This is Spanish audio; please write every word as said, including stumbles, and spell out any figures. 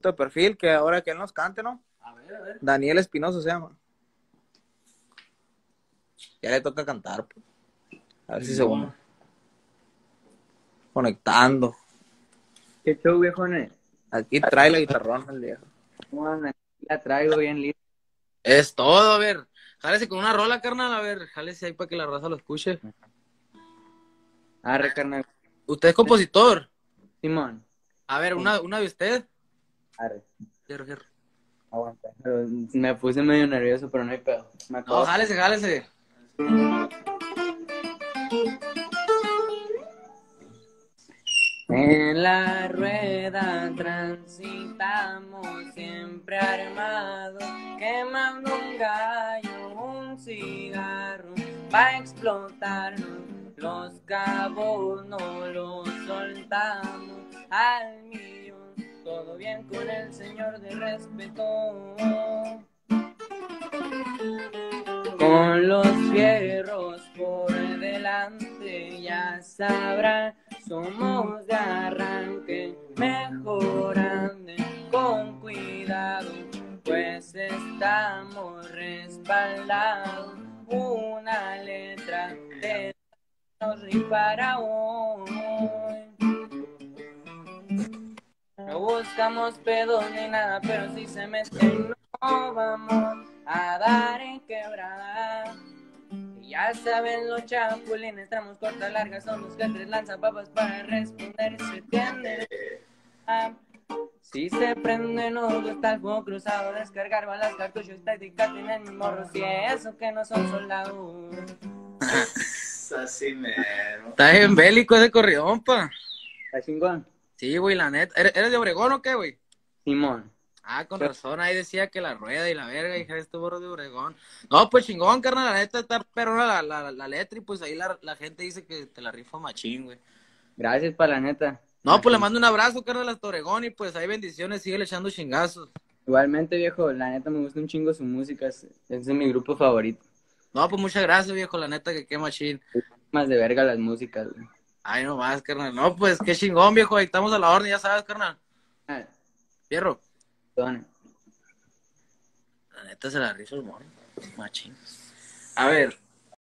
foto de perfil, que ahora que él nos cante, ¿no? A ver, a ver. Daniel Espinosa se llama. Ya le toca cantar, pues. A ver si se une. Conectando. ¿Qué show, viejones? Aquí trae la guitarrona el viejo. Bueno, la traigo bien lista. Es todo, a ver. Jálese con una rola, carnal, a ver. Jálese ahí para que la raza lo escuche. Arre, carnal. ¿Usted es compositor? Simón. A ver, una, una de usted. Arre. Fierro, fierro. Aguanta. Pero me puse medio nervioso, pero no hay pedo. Me acabo- No, jálese, jálese. En la rueda transitamos siempre armados, quemando un gallo, un cigarro, va a explotarnos, los cabos no los soltamos, al millón, todo bien con el señor de respeto. Con los fierros por delante, ya sabrán, somos de arranque, mejor anden con cuidado, pues estamos respaldados. Una letra de nos rifará hoy. No buscamos pedos ni nada, pero si se meten no vamos a dar en quebrada. Y ya saben los chapulines, tramos cortas, largas, son los que tres lanzan papas para responder, se tienden. Ah, si se prende no gusta el fuego cruzado, descargar balas, cartuchos, táctica, tienen mi morro, si eso que no son soldados. Así mero. Está bien bélico ese corridón, pa. ¿Está chingón? Sí, güey, la neta. ¿Eres, eres de Obregón o qué, güey? Simón. Ah, con razón, ahí decía que la rueda y la verga, hija, este borro de Obregón. No, pues chingón, carnal, la neta está perrona la, la, la letra y pues ahí la, la gente dice que te la rifa machín, güey. Gracias pa' la neta. No, pues le mando un abrazo, carnal, hasta Obregón y pues ahí bendiciones, sigue echando chingazos. Igualmente, viejo, la neta me gusta un chingo su música, es, es mi grupo favorito. No, pues muchas gracias, viejo, la neta que qué machín. Más de verga las músicas, güey. Ay, no más, carnal. No, pues qué chingón, viejo, ahí estamos a la orden, ya sabes, carnal. Ah, Fierro. perdón. La neta se la rifa el mono, machín. A ver,